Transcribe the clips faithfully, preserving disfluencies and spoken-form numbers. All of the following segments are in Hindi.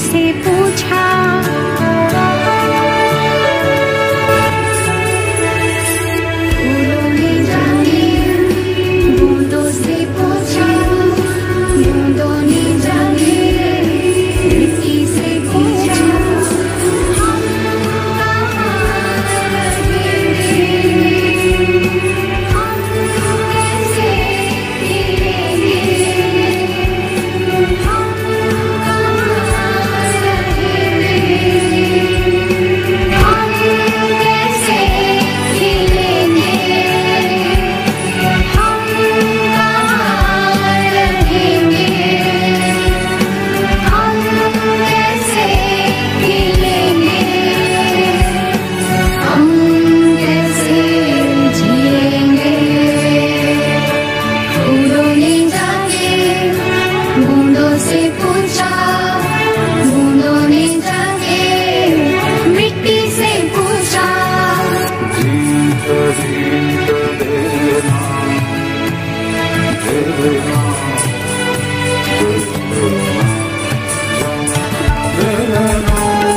से पूछा, फूलों ने जाके बूंदों से पूछा, बूंदों ने जाके मिट्टी से पूछा, हम कहाँ रहेंगे, हम कैसे जिएंगे, हम कहाँ रहेंगे, हम कैसे जिएंगे, हम कहाँ रहेंगे, हम कैसे जिएंगे, हम कैसे जिएंगे। फूलों ने जाके बूंदों से पूछा, बूंदों ने जाके मिट्टी से पूछा, जीत जीत देना देना देना।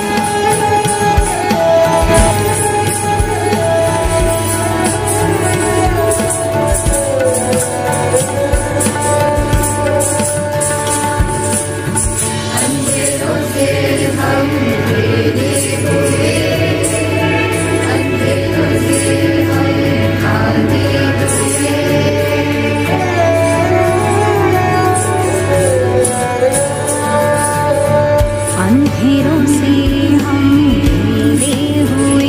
अंधेरों से हम तेरे हुए, अंधेरों से हम भागे हुए, अंधेरों से हम घिरे हुए,